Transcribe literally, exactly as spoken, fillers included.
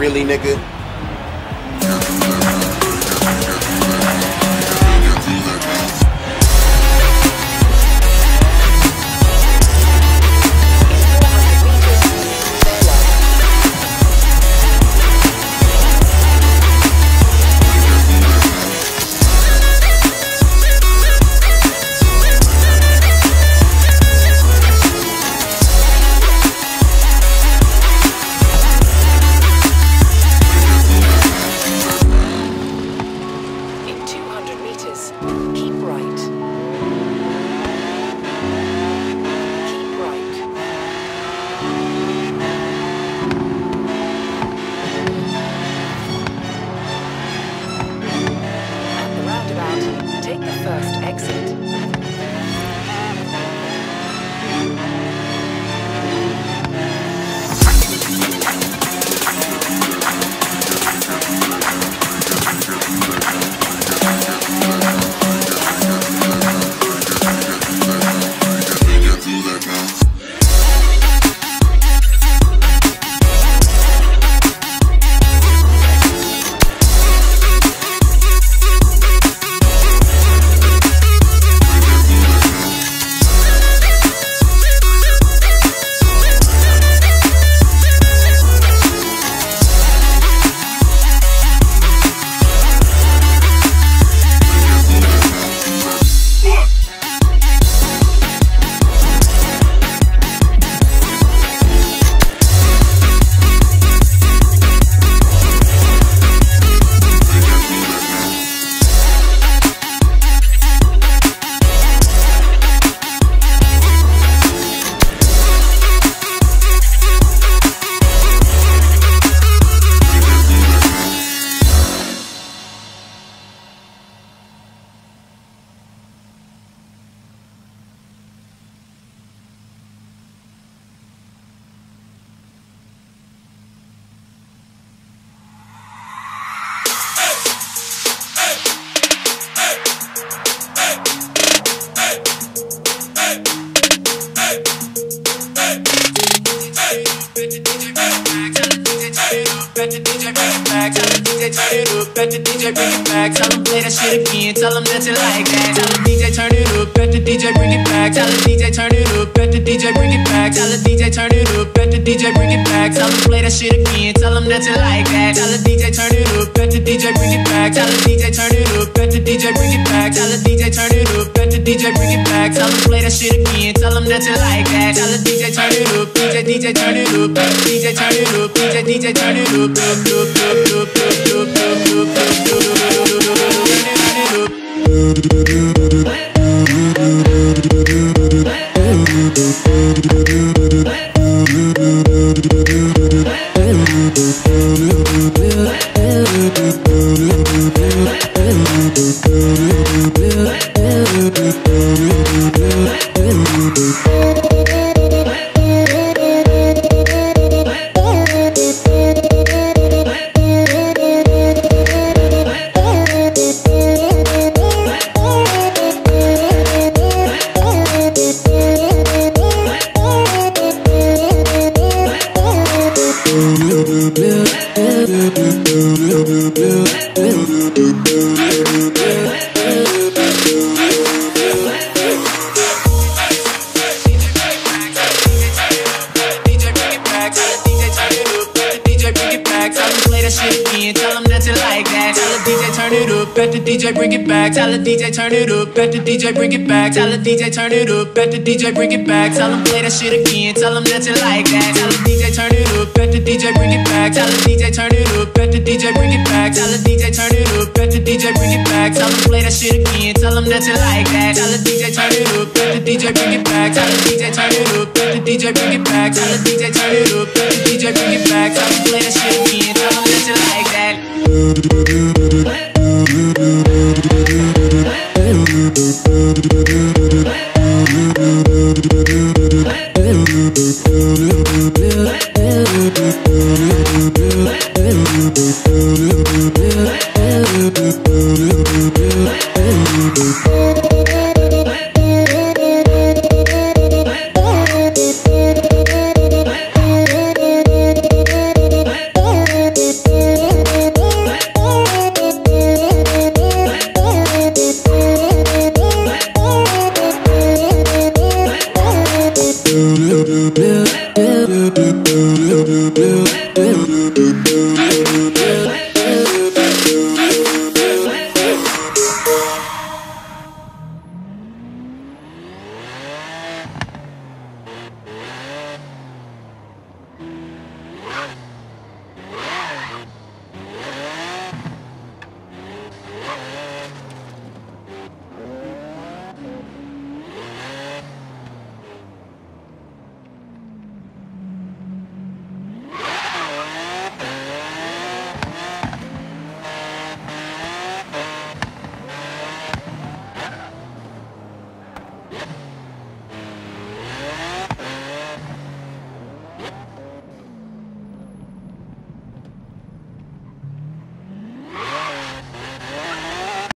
really, nigga? Bet the D J bring it back. Tell him play that shit again. Tell him that you like that. Tell the D J turn it up. Bet the D J bring it back. Tell the D J turn it up. Bet the D J bring it back. Tell the D J turn it up. Bet the D J bring it back. Tell him play that shit again. Tell him that you like that. Tell the D J turn it up. Bet the D J bring it back. Tell the D J turn it up. Bet the D J bring it back. Tell the D J turn it up. Bet the D J bring it back. Tell him play that shit again. Tell him that you like that. Tell the D J turn it up. D J D J turn it up. D J turn it up. D J D J turn it up. Up up up up up up up up up. Bet the D J bring it back. Tell the D J turn it up. Bet the D J bring it back. Tell the D J turn it up. Bet the D J bring it back. Tell him play that shit again. Tell him that you like that. Tell the D J turn it up. Bet the D J bring it back. Tell the D J turn it up. Bet the D J bring it back. Tell the D J turn it up. Bet the D J bring it back. Tell him play that shit again. Tell him that you like that. Tell the D J turn it up. Bet the D J bring it back. Tell the D J turn it up. Bet the D J bring it back. Tell the D J turn it up. Bet the D J bring it back. Tell him play that shit again. Tell him that you like that. Yeah. do do do do do do.